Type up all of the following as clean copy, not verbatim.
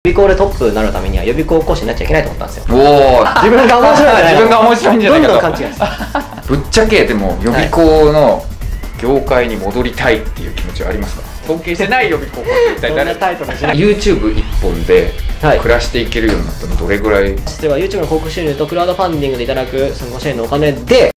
予備校でトップになるためには予備校講師になっちゃいけないと思ったんですよ。 おお、 自分が面白いんじゃない自分が面白いんじゃないかと。 どんどん勘違いです。 ぶっちゃけでも予備校の業界に戻りたいっていう気持ちはありますか？尊敬してない予備校講師って一体誰？ タイトルじゃない。 YouTube 一本ではい暮らしていけるようになったのどれぐらい？ では YouTube の広告収入とクラウドファンディングでいただくそのご支援のお金で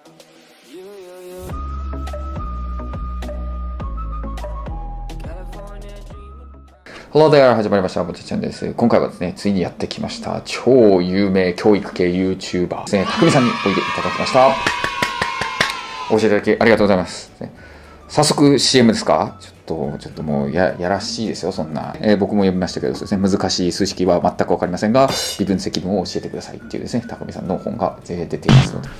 Hello there 始まりました。ぼちちゃんです。今回はですね、ついにやってきました。超有名教育系 YouTuber ですね、たくみさんにおいでいただきました。お教えいただきありがとうございます。早速 CM ですか？ちょっともうやらしいですよ、そんな。僕も読みましたけどですね、難しい数式は全くわかりませんが、微分積分を教えてくださいっていうですね、たくみさんの本が出ていますので。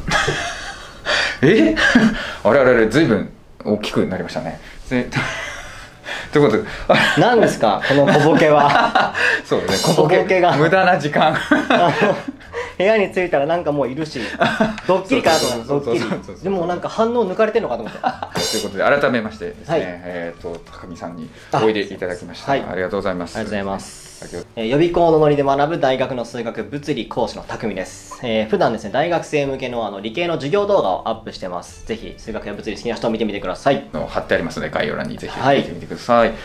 あれあれあれ、ずいぶん大きくなりましたね。ということで、 何ですかこの小ボケは。 そうですね、 小ボケが無駄な時間。 部屋に着いたらなんかもういるし、ドッキリかなと思った。ドッキリでもなんか反応抜かれてるのかと思って。 ということで改めましてですね、高見さんにおいでいただきました。ありがとうございます。 ありがとうございます。予備校のノリで学ぶ大学の数学物理講師の匠です。普段ですね、大学生向けの理系の授業動画をアップしてます。ぜひ数学や物理好きな人を見てみてください。 貼ってありますので概要欄にぜひ見てみてください。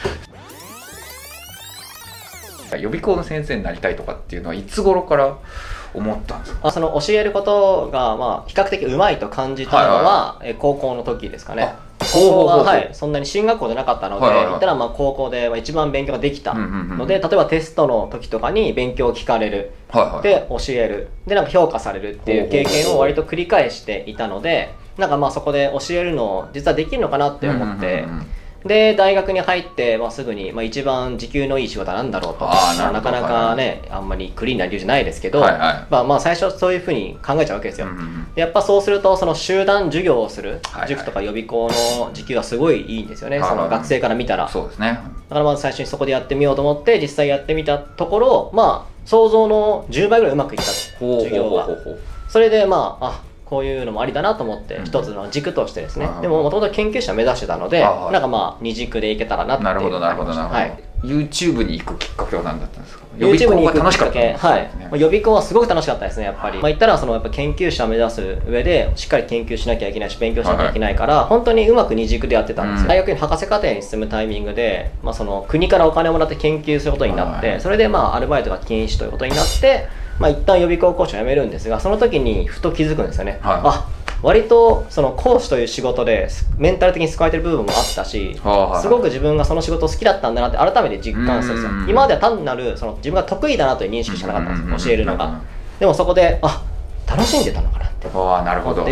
予備校の先生になりたいとかっていうのはいつ頃から思ったんですか？ その教えることが比較的うまいと感じたのは高校の時ですかね。高校がそんなに進学校じゃなかったので、言ったら高校で一番勉強ができたので、例えばテストの時とかに勉強を聞かれる、で教える、でなんか評価されるっていう経験を割と繰り返していたので、なんかそこで教えるの実はできるのかなって思って。で大学に入って、すぐに、一番時給のいい仕事は何だろうと、なかなかねあんまりクリーンな理由じゃないですけど、最初そういうふうに考えちゃうわけですよ。でやっぱそうするとその集団授業をする塾とか予備校の時給はすごいいいんですよね、その学生から見たら。 そうですね。 だからまず最初にそこでやってみようと思って実際やってみたところ、想像の10倍ぐらいうまくいったと、授業が。それでこういうのもありだなと思って一つの軸としてですね。でももともと研究者目指してたので、なんか二軸でいけたらなっていう。 なるほどなるほどなるほど。YouTube に行くきっかけは何だったんですか ？YouTube に行く楽しかった。 予備校はすごく楽しかったですね、やっぱり。言ったらやっぱ研究者を目指す上でしっかり研究しなきゃいけないし勉強しなきゃいけないから、本当にうまく二軸でやってたんですよ。大学に博士課程に進むタイミングで、その国からお金をもらって研究することになって、それでアルバイトが禁止ということになって、一旦予備校講師を辞めるんですが、その時にふと気づくんですよね。割とその講師という仕事でメンタル的に救われてる部分もあったし、すごく自分がその仕事好きだったんだなって改めて実感するんですよ。今までは単なるその自分が得意だなという認識しかなかったんですよ、教えるのが。でもそこで楽しんでたのかなって思って、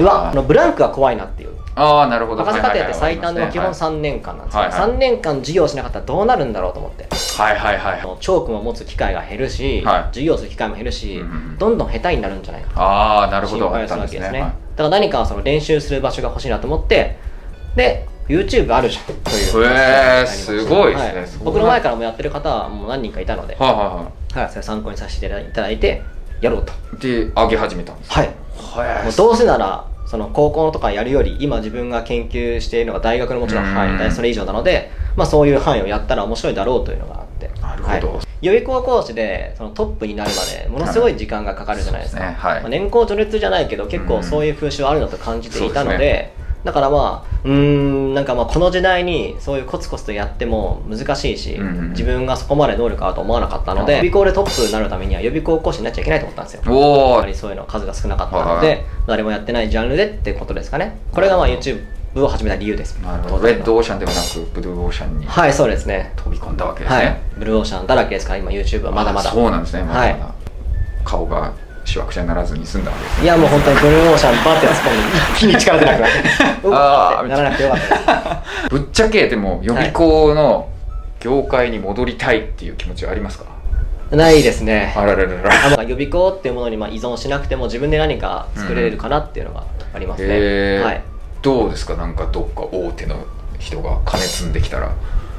ブランクが怖いなっていう。 なるほど。 博士課程って最短でも基本3年間なんですけど、3年間授業しなかったらどうなるんだろうと思って。チョークも持つ機会が減るし、授業する機会も減るし、どんどん下手になるんじゃないかと心配するわけですね。だから何かその練習する場所が欲しいなと思って、で YouTube あるじゃんという。 すごいですね。 僕の前からもやってる方はもう何人かいたので、それ参考にさせていただいてやろうと。 で上げ始めたんです。 もうどうせならその高校のとかやるより今自分が研究しているのが大学のもちろん範囲それ以上なので、そういう範囲をやったら面白いだろうというのがあって。 なるほど。 予備校講師でそのトップになるまでものすごい時間がかかるじゃないですか。年功序列じゃないけど結構そういう風習はあるなと感じていたので、だからなんかこの時代にそういうコツコツとやっても難しいし、自分がそこまで能力あると思わなかったので、予備校でトップになるためには予備校講師になっちゃいけないと思ったんですよ。やっぱりそういうの数が少なかったので、誰もやってないジャンルでってことですかね。これがYouTubeを始めた理由です。 なるほど。レッドオーシャンではなくブルーオーシャンにそうですね、 飛び込んだわけですね。 ブルーオーシャンだらけですから今 YouTube はまだまだ。 そうなんですね。まだまだ顔がしわくちゃにならずに済んだわけですね。 いやもう本当にブルーオーシャンバッて突っ込んで一気に力出なくなってならなくてよかったです。 ぶっちゃけでも予備校の業界に戻りたいっていう気持ちはありますか？ ないですね。 予備校っていうものに依存しなくても自分で何か作れるかなっていうのがありますね。 どうですか？なんかどっか大手の人が金積んできたら。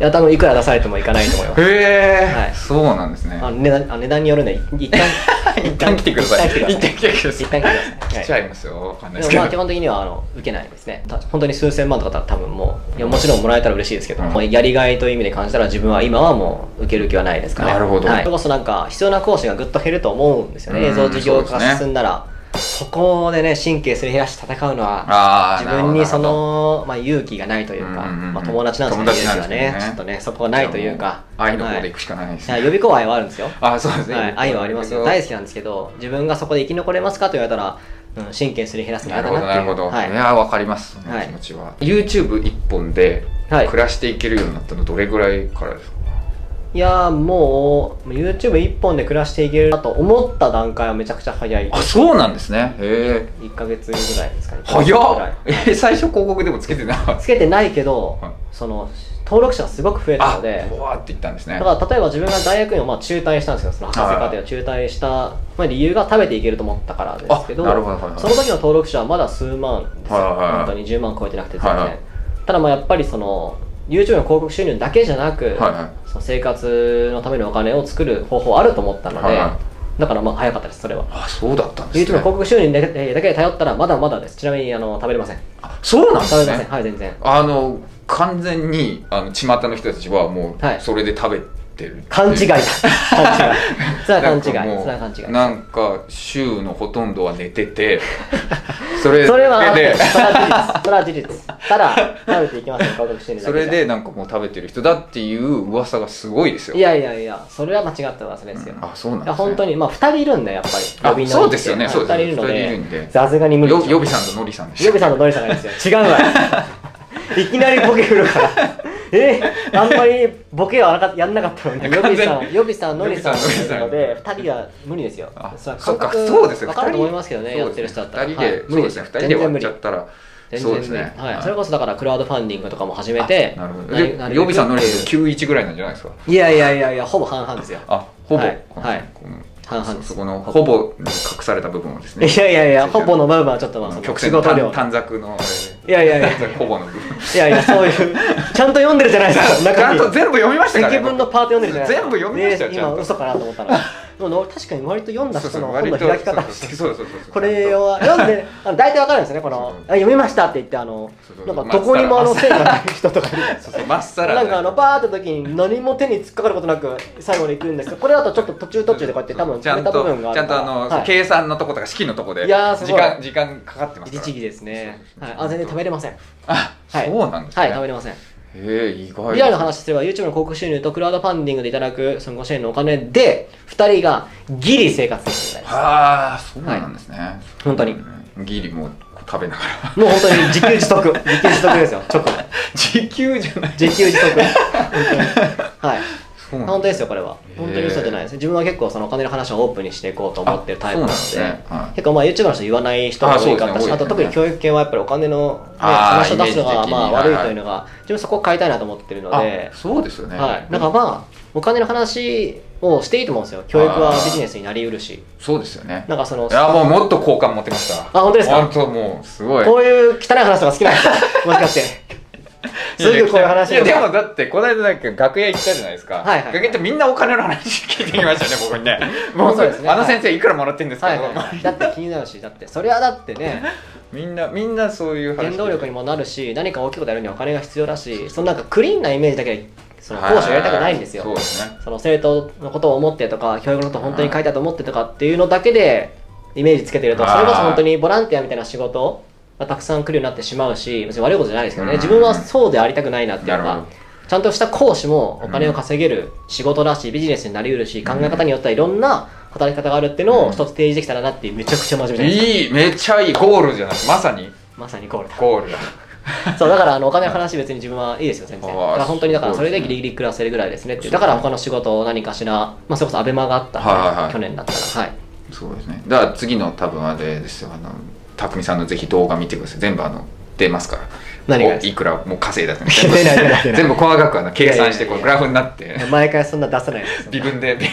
や多分いくら出されてもいかないと思います。 へえ、 はい、 そうなんですね。 値段によるんで一旦来てください。 一旦来てください。 一旦来てください。来ちゃいますよ。わかんないですけど。 でもまあ基本的には受けないですね。本当に数千万とかだったら多分もう、いやもちろんもらえたら嬉しいですけど、やりがいという意味で感じたら自分は今はもう受ける気はないですかね。 なるほど。 それこそなんか必要な講師がぐっと減ると思うんですよね。映像事業化が進んだら。そこでね神経すり減らして戦うのは自分にその、勇気がないというか、友達なんですよね、勇気はねちょっとねそこはないというか、 愛の方で行くしかないですね。 予備校愛はあるんですよ。 そうですね。 愛はありますよ。大好きなんですけど、自分がそこで生き残れますかと言われたら神経すり減らすの嫌だなっていう。 なるほど。いやわかります、その気持ちは。YouTube 一本で暮らしていけるようになったのどれぐらいからですか？ いやもう YouTube 一本で暮らしていけるなと思った段階はめちゃくちゃ早い。 そうなんですね。へえ。 1ヶ月ぐらいですかね。 早っ。最初広告でもつけてなかった？ つけてないけど、その登録者がすごく増えたので、 ふわっていったんですね。 だから例えば自分が大学院を中退したんですよ。その博士課程を中退した理由が食べていけると思ったからですけど、その時の登録者はまだ数万ですよ。本当に10万超えてなくて全然。ただやっぱりそのYouTube の広告収入だけじゃなく、その生活のためのお金を作る方法あると思ったので、だから早かったです、それは。 そうだったんですね。 YouTube の広告収入だけで頼ったらまだまだです。ちなみに食べれません。 そうなんですね。 食べれません。はい、全然完全に巷の人たちはもうそれで食べてる。 勘違いだ。それは勘違い。それは勘違い。 なんか週のほとんどは寝ててそれは事実。ただ食べていきますよ、広告収入だけ。 それでなんかもう食べてる人だっていう噂がすごいですよ。 いやそれは間違った噂ですよ。 そうなんですね。 本当に2人いるんで、やっぱりそうですよね。 2人いるのでさすがに無理。 予備さんとノリさんでした。 予備さんとノリさんがですよ。違うわ。いきなりボケ振るからあんまりボケはやんなかったのに、予備さんノリさんなので2人は無理ですよ。 そうか、そうですよ。 分かると思いますけどね、やってる人だったら。 2人で無理ですね。2人で割っちゃったらそうですね。 それこそだからクラウドファンディングとかも始めて。 なるほど。予備さんノリさん91ぐらいなんじゃないですか？ いやほぼ半々ですよ。 ほぼ。 はい。半々です。 そこのほぼに隠された部分をですね。 いやほぼの部分はちょっと仕事量短冊のいやほぼの部分。 そういうちゃんと読んでるじゃないですか。 ちゃんと全部読みましたから。 積分のパート読んでるじゃないですか。 全部読みましたよ。 今嘘かなと思ったら。確かに割と読んだ人の本の開き方これを読んで大体わかるんですよね。読みましたって言ってなんかどこにも線がない人とかいるじゃないですか。 まっさらなんかバーって時に何も手に突っかかることなく最後に行くんですけど、これだとちょっと途中でこうやって多分決めた部分があるからちゃんと計算のとことか式のとこで時間かかってますから。 律儀ですね。全然食べれません。 そうなんですね。 はい、食べれません。 意外。 リアルな話すれば YouTube の広告収入とクラウドファンディングでいただくそのご支援のお金で2人がギリ生活できてるみたいです。 そうなんですね。 本当にギリも食べながらもう本当に自給自足ですよ。 自給じゃない、 自給自足。はい、本当ですよ。これは本当に嘘じゃないです。自分は結構そのお金の話をオープンにしていこうと思ってるタイプなので、結構YouTuber の人言わない人が多かったし、あと特に教育系はやっぱりお金の話を出すのが悪いというのが、自分そこを変えたいなと思ってるので。 そうですよね。 なんかお金の話をしていいと思うんですよ。教育はビジネスになりうるし。 そうですよね。 なんかいやもっと好感持ってました。 本当ですか？ 本当もうすごい。 こういう汚い話とか好きなんですか？もしかして。すぐこういう話でもだってこの間楽屋行ったじゃないですか。楽屋行ってみんなお金の話聞いてきましたね、僕にね。もう先生いくらもらってんですか？ だって気になるし、だってそれはだってね、 みんなそういう話。 原動力にもなるし、何か大きいことやるにはお金が必要だし、そのなんかクリーンなイメージだけでその講師をやりたくないんですよ。 そうですね。 その生徒のことを思ってとか、教育のことを本当に書いたと思ってとかっていうのだけでイメージつけてると、それこそ本当にボランティアみたいな仕事がたくさん来るようになってしまうし、別に悪いことじゃないですけどね。自分はそうでありたくないなっていうのが、ちゃんとした講師もお金を稼げる仕事だし、ビジネスになりうるし、考え方によってはいろんな働き方があるっていうのを一つ提示できたらなっていう、めちゃくちゃ真面目です。 いい、めっちゃいい。ゴールじゃない、まさにゴールだ。 ゴールだ。 そうだからお金の話別に自分はいいですよ、全然。だから本当にそれでギリギリ暮らせるぐらいですねっていう。だから他の仕事を何かしら、それこそアベマがあったんで、去年だったら。 そうですね。だから次の多分あれですよ、匠さんのぜひ動画見てください。全部出ますから。 何がいくらもう稼いだって全部細かく計算してグラフになって。 毎回そんな出さないです。 微分で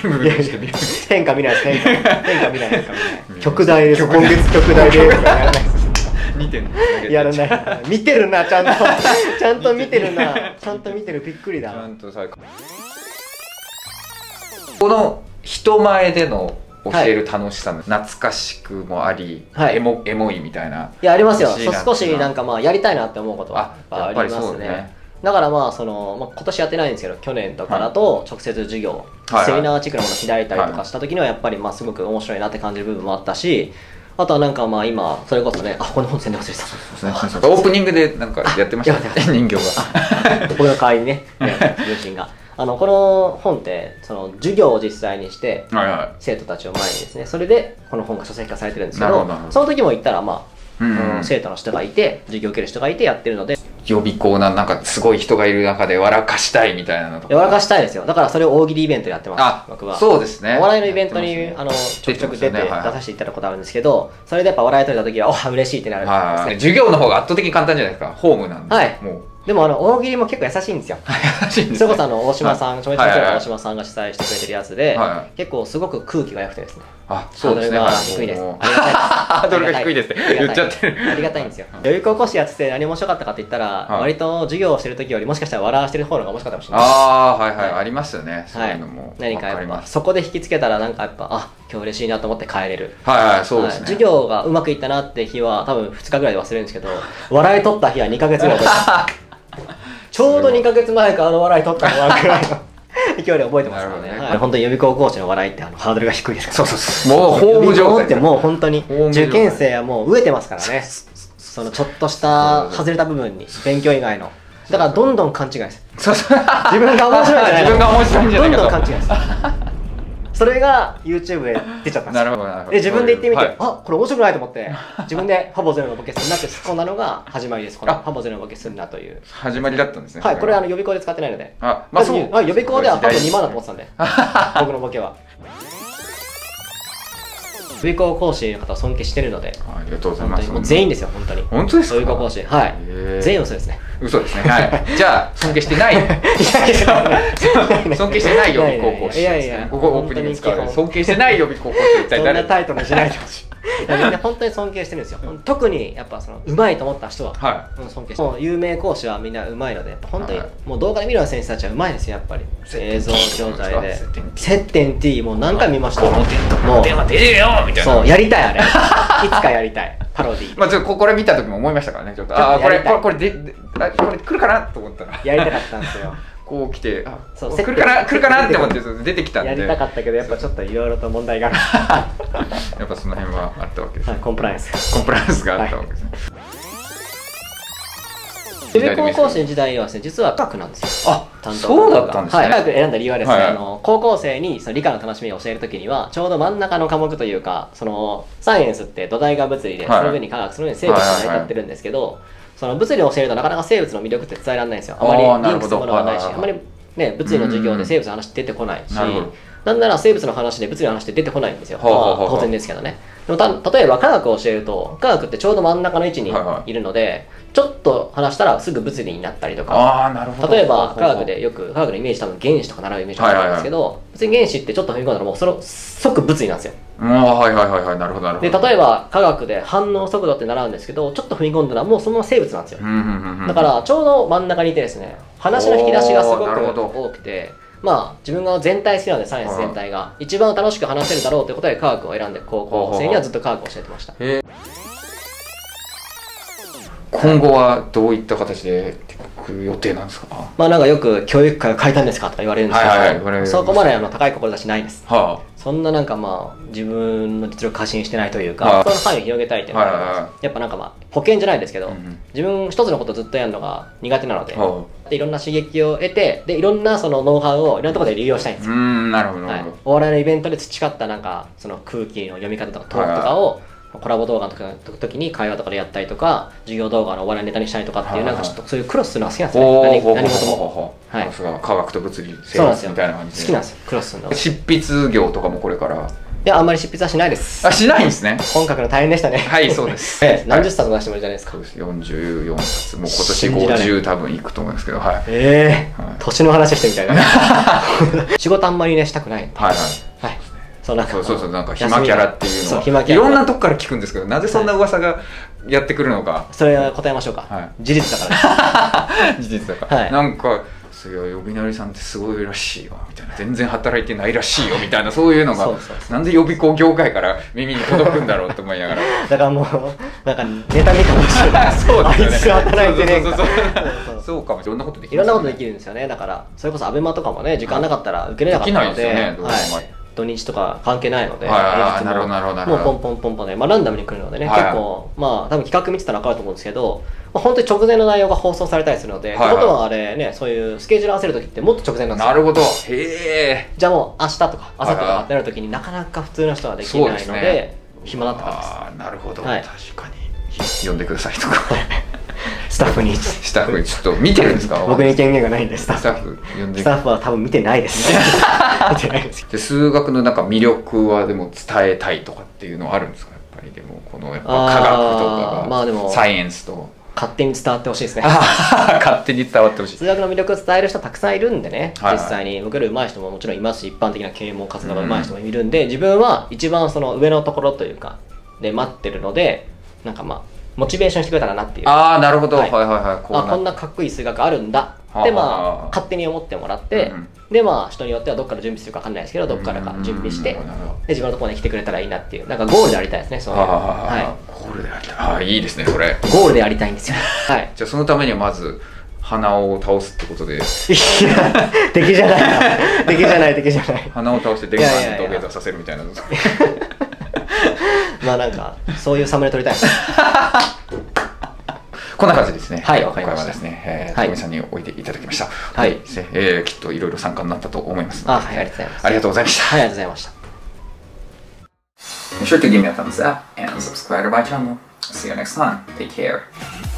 変化見ないです。変化見ない。極大です。今月極大です。 2点やらない。見てるな、ちゃんと。ちゃんと見てるな。ちゃんと見てる、びっくりだ。 ちゃんとさ、この人前での教える楽しさも懐かしくもあり、エモいみたいな。 いや、ありますよ。少しなんかまあやりたいなって思うことはありますね。だからまあ今年やってないんですけど、去年とかだと直接授業、セミナーチックなものを開いたりとかした時にはやっぱりすごく面白いなって感じる部分もあったし、あとはなんかまあ今それこそね、この本宣伝忘れてた。 オープニングでなんかやってましたね、人形が。 僕の代わりにね、友人が。この本って授業を実際にして生徒たちを前にですね、それでこの本が書籍化されてるんですけど、その時も言ったら生徒の人がいて授業を受ける人がいてやってるので、 予備校なんかすごい人がいる中で笑かしたいみたいなのとか。 笑かしたいですよ。だからそれを大喜利イベントでやってます、僕は。 そうですね。 お笑いのイベントにちょくちょく出させていただくことあるんですけど、それでやっぱ笑い取れた時は嬉しいってなるんですね。 授業の方が圧倒的に簡単じゃないですか。ホームなんで。 もうでも大喜利も結構優しいんですよ。それこそ大島さん、著名人の大島さんが主催してくれてるやつで、結構すごく空気が良くてですね。 そうですね。 ハードルが低いです。 ハードルが低いですって言っちゃってる。 ありがたいんですよ。予備校講師やってて何面白かったかって言ったら、割と授業をしてる時よりもしかしたら笑わしてる方のが面白かったかもしれない。 ありますよね。そういうのも。 何かやっぱそこで引きつけたらなんかやっぱ今日嬉しいなと思って帰れる。 そうですね。 授業がうまくいったなって日は多分2日ぐらいで忘れるんですけど、笑い取った日は2ヶ月ぐらい覚えてます。ちょうど2ヶ月前か笑い取ったのはくらいの勢いで覚えてますからね。本当に予備校講師の笑いってハードルが低いですから。 そうもうホーム状態ってもう本当に受験生はもう飢えてますからね。そのちょっとした外れた部分に勉強以外の。だからどんどん勘違いです。自分が面白いんじゃないか。 自分が面白いんじゃないか。 どんどん勘違いです。それが YouTube で出ちゃったんですよ。で自分で言ってみて、これ面白くないと思って自分でファボゼロのボケするなって突っ込んだのが始まりです。このファボゼロのボケするなという始まりだったんですね。 はい、これ予備校で使ってないので、予備校では多分2万だと思ってたんで、僕のボケは。予備校講師の方を尊敬してるので、 ありがとうございます。 もう全員ですよ、本当に。 本当ですか？ 予備校講師、はい、全員嘘ですね。 嘘ですね。はい。じゃあ尊敬してない。尊敬してない予備校講師。 いやいや、 ここオープニング使う。尊敬してない予備校講師。 そんなタイトルにしないでほしい。みんな本当に尊敬してるんですよ。特にやっぱうまいと思った人は尊敬してる。もう有名講師はみんなうまいので、やっぱ本当にもう動画で見るような先生たちはうまいですよ、やっぱり。映像状態で。接点 T もう何回見ました。もう電話出るよみたいな。 そう、やりたいあれ。いつかやりたい。パロディ。 まあちょっとこれ見た時も思いましたからね、ちょっと。これ来るかなと思ったら。 やりたかったんですよ。 こう来て、来るかなって思って出てきたんで。 やりたかったけど、やっぱちょっといろいろと問題がある。 やっぱその辺はあったわけです。 コンプライアンス。 コンプライアンスがあったわけですね。 予備校講師の時代はですね、実は科学なんですよ。 そうだったんですね。 科学選んだ理由はですね、高校生に理科の楽しみを教えるときには、ちょうど真ん中の科目というか、サイエンスって土台が物理で、その上に科学、その上に生物が成り立ってるんですけど、物理を教えるとなかなか生物の魅力って伝えられないんですよ。あまりリンクするものがないし、あまりね、物理の授業で生物の話って出てこないし、なんなら生物の話で物理の話って出てこないんですよ。当然ですけどね。でも例えば科学を教えると、科学ってちょうど真ん中の位置にいるので、ちょっと話したらすぐ物理になったりとか、例えば科学でよく科学のイメージ多分原子とか習うイメージがあるんですけど、別に原子ってちょっと踏み込んだらもう即物理なんですよ。 なるほど。 で例えば科学で反応速度って習うんですけど、ちょっと踏み込んだらもうそのまま生物なんですよ。だからちょうど真ん中にいてですね、話の引き出しがすごく多くて、まあ自分が全体好きなので、サイエンス全体が一番楽しく話せるだろうということで科学を選んで、高校生にはずっと科学を教えてました。 今後はどういった形でやっていく予定なんですか？ まあなんかよく教育界を変えたんですかとか言われるんですけど、そこまで高い志ないです。そんななんかまあ自分の実力過信してないというか、その範囲を広げたいっていうのがあります。やっぱなんかまあ保険じゃないですけど、自分一つのことをずっとやるのが苦手なので、いろんな刺激を得て、でいろんなそのノウハウをいろんなところで利用したいんですよ。 なるほど。 お笑いのイベントで培ったなんかその空気の読み方とかトークとかをコラボ動画の時に会話とかでやったりとか、授業動画のお笑いネタにしたりとかっていう、なんかちょっとそういうクロスするのが好きなんですよね。何事も。 科学と物理、生物みたいな感じで。 好きなんですよ、クロスするの。 執筆業とかもこれから。 いや、あんまり執筆はしないです。 しないんですね。 本書くの大変でしたね。 はい、そうです。 何十冊も出してもらうじゃないですか。 44冊、もう今年50多分いくと思いますけど、はい。年の話してみたいな。仕事あんまりね、したくない。 そうなんかなんか暇キャラっていうのはいろんなとこから聞くんですけど、なぜそんな噂がやってくるのか、 それは答えましょうか。事実だから事実だから、なんか呼びなりさんってすごいらしいよみたいな、全然働いてないらしいよみたいな、そういうのがなんで予備校業界から耳に届くんだろうと思いながらだからもうなんかネタ見かもしれないそうですよね、あいつ働いてねえんかそうかも、いろんなことできる、 いろんなことできるんですよね。だからそれこそアベマとかもね、時間なかったら受けれなかったので、土日とか関係ないので、もうポンポンポンポンね、ランダムに来るのでね、結構多分企画見てたら分かると思うんですけど、本当に直前の内容が放送されたりするので、ってことはあれね、そういうスケジュール合わせる時ってもっと直前なんですよ。 なるほど。へえ。 じゃあもう明日とか明後日とかってなる時になかなか普通の人はできないので、暇だったからです。 ああ、なるほど。確かに呼んでくださいとか。 スタッフにちょっと見てるんですか？ 僕に権限がないんで、スタッフは多分見てないです。見てないです。 で、数学のなんか魅力はでも伝えたいとかっていうのはあるんですか？やっぱりでもこのやっぱ科学とかがサイエンスと勝手に伝わってほしいですね。 勝手に伝わってほしい。 数学の魅力を伝える人たくさんいるんでね、実際に僕より上手い人ももちろんいますし、一般的な啓蒙活動が上手い人もいるんで、自分は一番その上のところというかで待ってるので、なんかモチベーションしてくれたらなっていう。 ああ、なるほど。はいはいはい。 こんなかっこいい数学あるんだで勝手に思ってもらって、で人によってはどっから準備するか分かんないですけど、どっからか準備してで自分のところに来てくれたらいいなっていう、なんかゴールでありたいですね。そういうゴールでありたい。いいですね、それ。 ゴールでありたいんですよ。 じゃあそのためにはまず鼻を倒すってことで。いや、 敵じゃない敵じゃない鼻を倒して電眼と土下座させるみたいな。 なんかそういうサムネ撮りたいです。 こんな感じですね。 はい、わかりました。 今回はですね、高見さんにおいでいただきました。はい。きっといろいろ参考になったと思います。 はい、ありがとうございます。 ありがとうございました。 はい、ありがとうございました。 Be sure to give me a thumbs up and subscribe to my channel. See you next time. Take care.